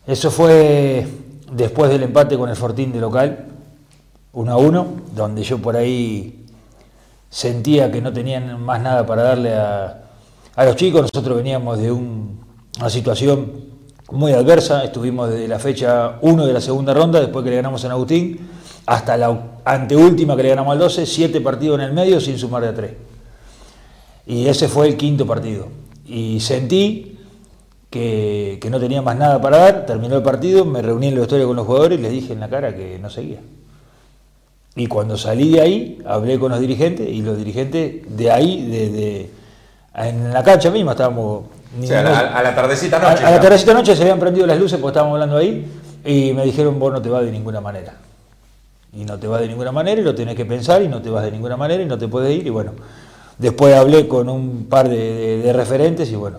Eso fue después del empate con el Fortín de local, 1-1, donde yo por ahí sentía que no tenían más nada para darle a los chicos. Nosotros veníamos de una situación muy adversa, estuvimos desde la fecha 1 de la segunda ronda, después que le ganamos a San Agustín, hasta la anteúltima que le ganamos al 12, 7 partidos en el medio sin sumar de a 3. Y ese fue el quinto partido. Y sentí que no tenía más nada para dar. Terminó el partido, me reuní en la historia con los jugadores y les dije en la cara que no seguía. Y cuando salí de ahí, hablé con los dirigentes, y los dirigentes de ahí, en la cancha misma estábamos... O sea, a la tardecita noche. A la tardecita noche se habían prendido las luces porque estábamos hablando ahí, y me dijeron, vos no te vas de ninguna manera. Y no te vas de ninguna manera, y lo tenés que pensar, y no te vas de ninguna manera, y no te puedes ir. Y bueno, después hablé con un par de referentes, y bueno,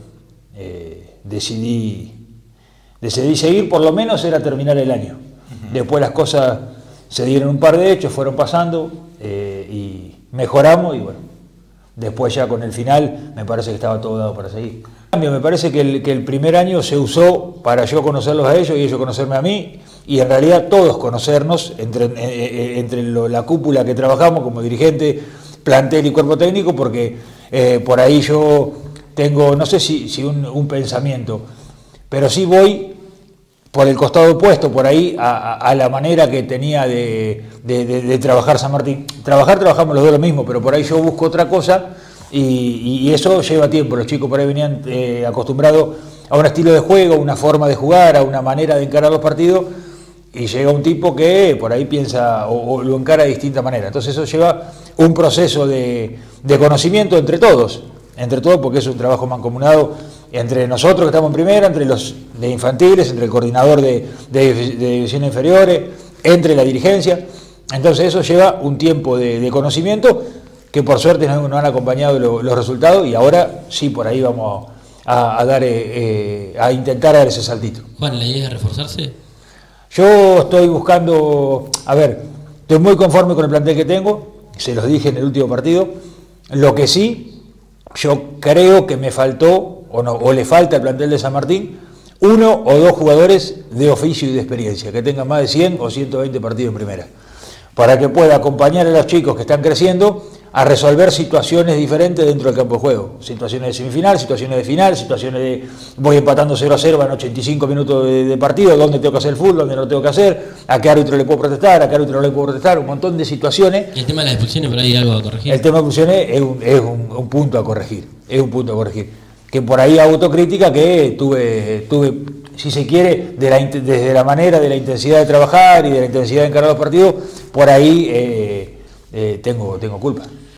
decidí seguir. Por lo menos era terminar el año. Después las cosas se dieron, un par de hechos, fueron pasando, y mejoramos, y bueno, después ya con el final me parece que estaba todo dado para seguir. Me parece que el primer año se usó para yo conocerlos a ellos y ellos conocerme a mí, y en realidad todos conocernos entre la cúpula que trabajamos como dirigente, plantel y cuerpo técnico, porque por ahí yo tengo, no sé si un pensamiento, pero sí voy por el costado opuesto, por ahí, a la manera que tenía de trabajar San Martín. Trabajamos los dos lo mismo, pero por ahí yo busco otra cosa, y eso lleva tiempo. Los chicos por ahí venían acostumbrados a un estilo de juego, una forma de jugar, a una manera de encarar los partidos, y llega un tipo que por ahí piensa o lo encara de distinta manera. Entonces eso lleva un proceso de conocimiento entre todos, porque es un trabajo mancomunado entre nosotros que estamos en primera, entre los de infantiles, entre el coordinador de divisiones inferiores, entre la dirigencia. Entonces eso lleva un tiempo de conocimiento que por suerte nos han acompañado los resultados, y ahora sí, por ahí vamos a intentar dar ese saltito. Juan, ¿la idea es reforzarse? Yo estoy buscando, estoy muy conforme con el plantel que tengo, se los dije en el último partido. Lo que sí, yo creo que me faltó, o le falta al plantel de San Martín, 1 o 2 jugadores de oficio y de experiencia, que tengan más de 100 o 120 partidos en primera, para que pueda acompañar a los chicos que están creciendo a resolver situaciones diferentes dentro del campo de juego. Situaciones de semifinal, situaciones de final, situaciones de voy empatando 0-0, van 85 minutos de partido, dónde tengo que hacer el fútbol, dónde no lo tengo que hacer, a qué árbitro le puedo protestar, a qué árbitro no le puedo protestar, un montón de situaciones. ¿Y el tema de las expulsiones, por ahí algo a corregir? El tema de expulsiones es un punto a corregir, que por ahí autocrítica que tuve, si se quiere, desde la manera, de la intensidad de trabajar y de la intensidad de encarar los partidos, por ahí tengo culpa.